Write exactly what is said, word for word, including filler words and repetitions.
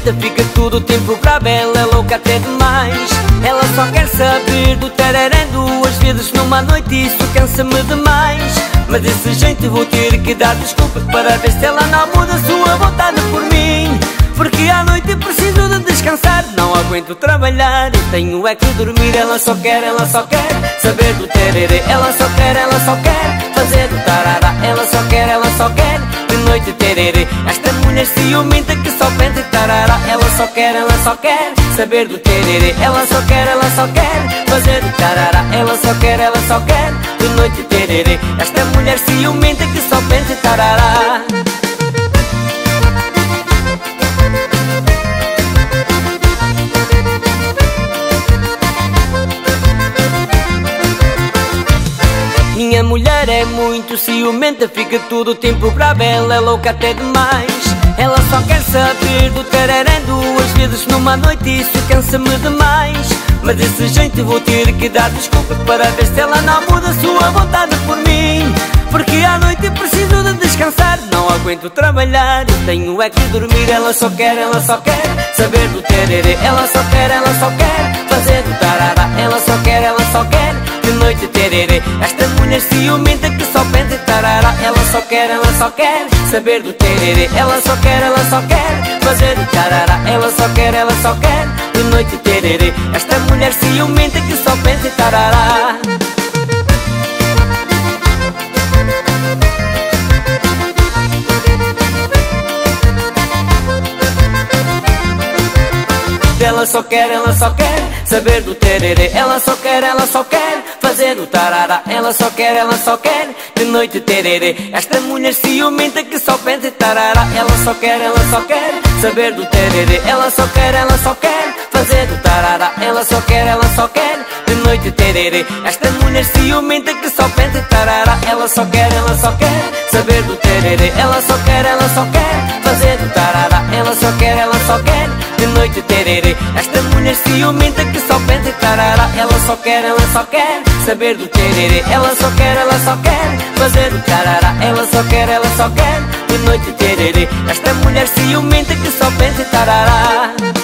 ciumenta, fica todo o tempo brava, ela é louca até demais. Ela só quer saber do tereré duas vezes numa noite, isso cansa-me demais. Mas desse jeito vou ter que dar desculpas para ver se ela não muda a sua vontade por mim. Porque à noite preciso de descansar, não aguento trabalhar, eu tenho é que dormir. Ela só quer, ela só quer saber do tereré, ela só quer, ela só quer fazer do tarará. Ela só quer, ela só quer de noite tereré. Esta mulher ciumenta que só pensa em tarará. Ela só quer, ela só quer saber do tereré. Ela só quer, ela só quer fazer do tarará. Ela só quer, ela só quer de noite tereré. Esta mulher ciumenta que só pensa em tarará. Minha mulher é muito ciumenta, fica todo o tempo brava, ela é louca até demais. Ela só quer saber do tereré duas vezes numa noite, isso cansa-me demais. Mas desse jeito vou ter que dar desculpas para ver se ela não muda a sua vontade por mim. Porque à noite preciso de descansar, não aguento trabalhar, eu tenho é que dormir. Ela só quer, ela só quer saber do tereré. Ela só quer, ela só quer fazer do tarará. Ela só quer, ela só quer de noite tereré. Esta mulher ciumenta que só pensa em tarará. Ela só quer, ela só quer saber do tereré. Ela só quer, ela só quer fazer do tarará. Ela só quer, ela só quer de noite tereré. Esta mulher ciumenta que só pensa em tarará. Ela só quer, ela só quer saber do tereré. Ela só quer, ela só quer fazer o tarará. Ela só quer, ela só quer de noite tereré. Esta mulher ciumenta que só pensa em tarará. Ela só quer, ela só quer saber do tereré. Ela só quer, ela só quer fazer o tarará. Ela só quer, ela só quer de noite tereré. Esta mulher ciumenta que só pensa em tarará. Ela só quer, ela só quer saber do tereré. Ela só quer, ela só quer fazer o tarará. Ela só quer, ela só quer de noite tereré. Esta mulher ciumenta que só pensa em tarará. Ela só quer, ela só quer saber do tereré. Ela só quer, ela só quer fazer o tarará. Ela só quer, ela só quer de noite tereré. Esta mulher ciumenta que só pensa em tarará.